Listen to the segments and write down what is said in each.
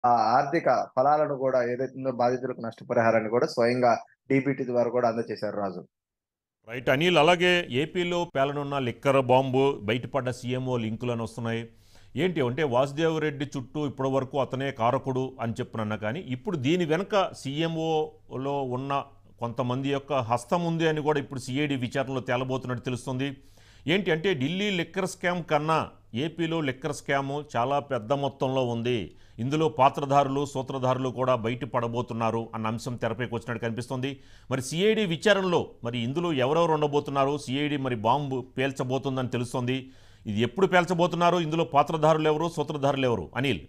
ఆ ఆర్థిక ఫలాలను కూడా ఏదైతుందో బాధితులకు నష్టపరిహారాన్ని కూడా స్వయంగా డీబీటీ ద్వారా కూడా అందజేశారు రాజు. రైట్ అనిల్. అలాగే ఏపీలో పేలనున్న లిక్కర్ బాంబు బయటపడ్డ సీఎంఓ లింకులను వస్తున్నాయి. ఏంటి అంటే వాసుదేవ్ రెడ్డి చుట్టూ ఇప్పటి వరకు అతనే కారకుడు అని చెప్పినన్నా కానీ ఇప్పుడు దీని వెనక సీఎంఓలో ఉన్న కొంతమంది యొక్క హస్తం ఉంది అని కూడా ఇప్పుడు సిఐడి విచారణలో తేలబోతున్నట్టు తెలుస్తుంది. ఏంటి అంటే ఢిల్లీ లిక్కర్ స్కామ్ కన్నా ఏపీలో లిక్కర్ స్కాము చాలా పెద్ద మొత్తంలో ఉంది. ఇందులో పాత్రధారులు సూత్రధారులు కూడా బయటపడబోతున్నారు అన్న అంశం తెరపైకి వచ్చినట్టు కనిపిస్తుంది. మరి సిఐడి విచారణలో మరి ఇందులో ఎవరెవరు ఉండబోతున్నారు? సిఐడి మరి బాంబు పేల్చబోతుందని తెలుస్తుంది. ఇది ఎప్పుడు పేల్చబోతున్నారు? ఇందులో పాత్రధారులు ఎవరు, సూత్రధారులు ఎవరు? అనిల్.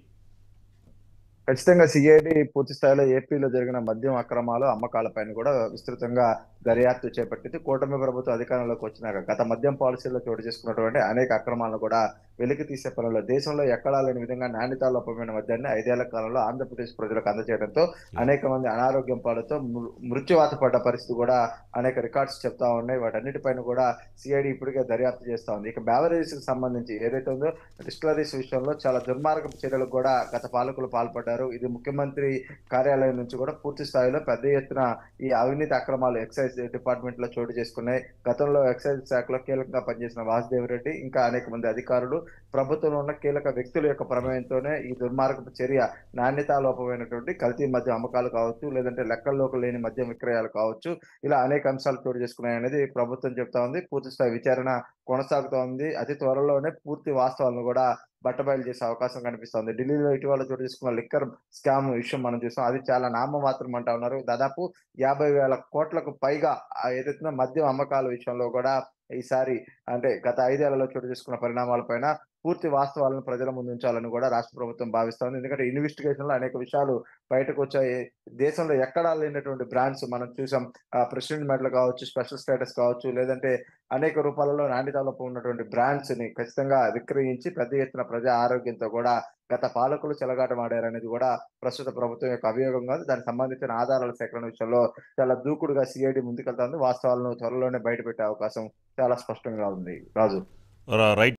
ఖచ్చితంగా సిఐడి పూర్తి స్థాయిలో ఏపీలో జరిగిన మద్యం అక్రమాలు, అమ్మకాలపైన కూడా విస్తృతంగా దర్యాప్తు చేపట్టింది. కూటమి ప్రభుత్వం అధికారంలోకి వచ్చినాక గత మద్యం పాలసీలో చోటు చేసుకున్నటువంటి అనేక అక్రమాలను కూడా వెలికి తీసే పనుల్లో దేశంలో ఎక్కడా లేని విధంగా నాణ్యతా లోపమైన మద్యాన్ని 5 ఏళ్ల కాలంలో ఆంధ్రప్రదేశ్ ప్రజలకు అందజేయడంతో అనేక మంది అనారోగ్యం పాలతో మృత్యువాత పడ్డ పరిస్థితి కూడా అనేక రికార్డ్స్ చెప్తా ఉన్నాయి. వాటన్నిటిపైన కూడా సిఐడి ఇప్పటికే దర్యాప్తు చేస్తా ఉంది. ఇక బెవరేజెస్ కి సంబంధించి ఏదైతే ఉందో డిస్టిలరీస్ విషయంలో చాలా దుర్మార్గపు చర్యలకు కూడా గత పాలకులు పాల్పడ్డారు. ఇది ముఖ్యమంత్రి కార్యాలయం నుంచి కూడా పూర్తి స్థాయిలో పెద్ద ఎత్తున ఈ అవినీతి అక్రమాలు ఎక్సైజ్ డిపార్ట్మెంట్ లో చోటు చేసుకున్నాయి. గతంలో ఎక్సైజ్ శాఖలో కీలకంగా పనిచేసిన వాసుదేవ్ రెడ్డి ఇంకా అనేక మంది అధికారులు, ప్రభుత్వంలో ఉన్న కీలక వ్యక్తుల యొక్క ప్రమేయంతోనే ఈ దుర్మార్గపు చర్య నాణ్యతా లోపమైనటువంటి కల్తీ మద్యం అమ్మకాలు కావచ్చు, లేదంటే లెక్కల్లోకి లేని మద్యం విక్రయాలు కావచ్చు, ఇలా అనేక అంశాలు చోటు చేసుకున్నాయనేది ప్రభుత్వం చెప్తా ఉంది. పూర్తి స్థాయి విచారణ కొనసాగుతూ ఉంది. అతి త్వరలోనే పూర్తి వాస్తవాలను కూడా బట్టబయలు చేసే అవకాశం కనిపిస్తోంది. ఢిల్లీలో ఇటీవల చోటు చేసుకున్న లిక్కర్ స్కామ్ విషయం మనం చూసాం. అది చాలా నామమాత్రం అంటా ఉన్నారు. దాదాపు 50,000 కోట్లకు పైగా ఏదైతే మద్యం అమ్మకాల విషయంలో కూడా ఈసారి అంటే గత 5 ఏళ్లలో చోటు చేసుకున్న పరిణామాలపైన పూర్తి వాస్తవాలను ప్రజల ముందు ఉంచాలని కూడా రాష్ట్ర ప్రభుత్వం భావిస్తోంది. ఎందుకంటే ఇన్వెస్టిగేషన్ లో అనేక విషయాలు బయటకు వచ్చాయి. దేశంలో ఎక్కడా లేనటువంటి బ్రాండ్స్ మనం చూసాం. ప్రెసిడెంట్ మెడల్ కావచ్చు, స్పెషల్ స్టేటస్ కావచ్చు, లేదంటే అనేక రూపాలలో నాణ్యత లోపం ఉన్నటువంటి బ్రాండ్స్ ని ఖచ్చితంగా విక్రయించి పెద్ద ఎత్తున ప్రజా ఆరోగ్యంతో కూడా గత పాలకులు చెలగాటమాడారనేది కూడా ప్రస్తుత ప్రభుత్వం యొక్క అభియోగం కాదు. దానికి సంబంధించిన ఆధారాల సేకరణ విషయంలో చాలా దూకుడుగా సిఐడి ముందుకెళ్తా ఉంది. వాస్తవాలను త్వరలోనే బయటపెట్టే అవకాశం చాలా స్పష్టంగా ఉంది రాజు. రైట్.